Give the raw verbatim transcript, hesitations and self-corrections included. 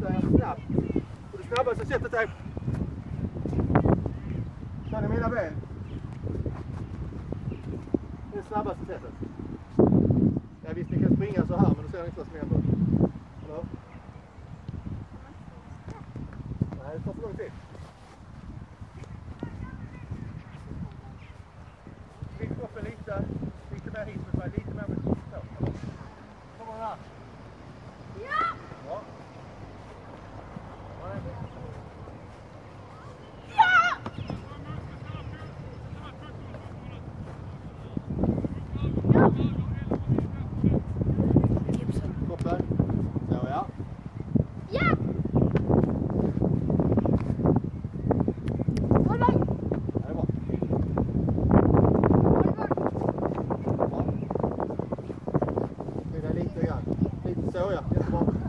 är snabb. Och det snabbaste sättet är... Känner ni mina ben? Det är det snabbaste sättet. Ja, visst, ni kan springa så här, men då ser ni inte vad som händer. Hallå? Nej, det tar för lång tid. Lyft upp en lite, lite mer hit med mig, lite mer med så. Kommer den här? Ja! Ja. Ja! Toppen. Så ja. Ja! Håll igång! Det är bra. Håll igång! Bra. Skynda lite grann. Lite så ja, jättebra.